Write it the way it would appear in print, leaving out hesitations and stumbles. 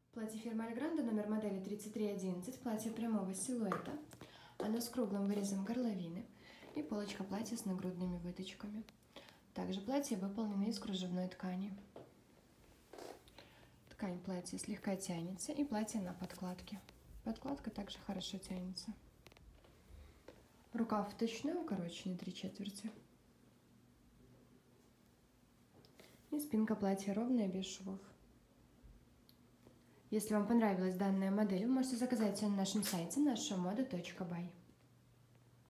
Платье фирмы Альгранда, номер модели 3311, платье прямого силуэта. Оно с круглым вырезом горловины и полочка платья с нагрудными выточками. Также платье выполнено из кружевной ткани. Ткань платья слегка тянется и платье на подкладке. Подкладка также хорошо тянется. Рукав вточной, укороченный 3/4. И спинка платья ровная, без швов. Если вам понравилась данная модель, вы можете заказать ее на нашем сайте nashamoda.by.